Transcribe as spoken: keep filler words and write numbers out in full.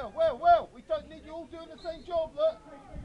well, well, well. We don't need you all doing the same job, look.